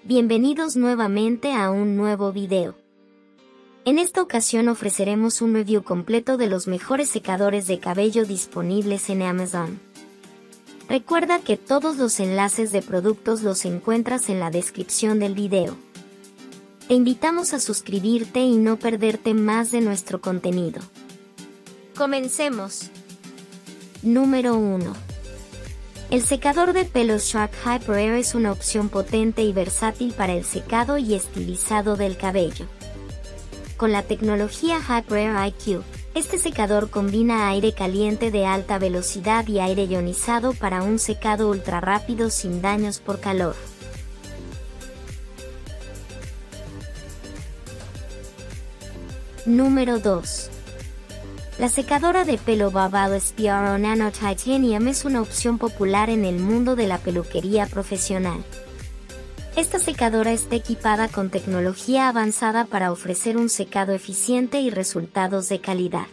Bienvenidos nuevamente a un nuevo video. En esta ocasión ofreceremos un review completo de los mejores secadores de cabello disponibles en Amazon. Recuerda que todos los enlaces de productos los encuentras en la descripción del video. Te invitamos a suscribirte y no perderte más de nuestro contenido. Comencemos. Número 1. El secador de pelo Shark Hyper Air es una opción potente y versátil para el secado y estilizado del cabello. Con la tecnología Hyper Air IQ, este secador combina aire caliente de alta velocidad y aire ionizado para un secado ultra rápido sin daños por calor. Número 2. La secadora de pelo Babalo SPRO Nano Titanium es una opción popular en el mundo de la peluquería profesional. Esta secadora está equipada con tecnología avanzada para ofrecer un secado eficiente y resultados de calidad.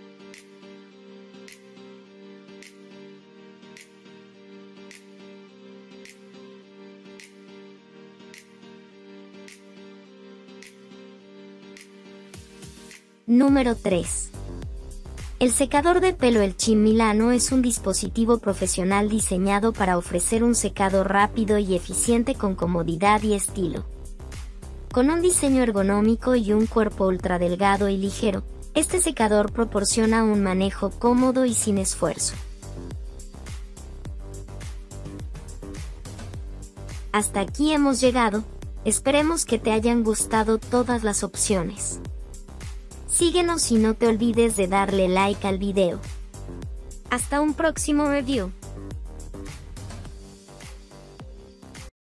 Número 3. El secador de pelo El Chin Milano es un dispositivo profesional diseñado para ofrecer un secado rápido y eficiente con comodidad y estilo. Con un diseño ergonómico y un cuerpo ultra delgado y ligero, este secador proporciona un manejo cómodo y sin esfuerzo. Hasta aquí hemos llegado, esperemos que te hayan gustado todas las opciones. Síguenos y no te olvides de darle like al video. Hasta un próximo review.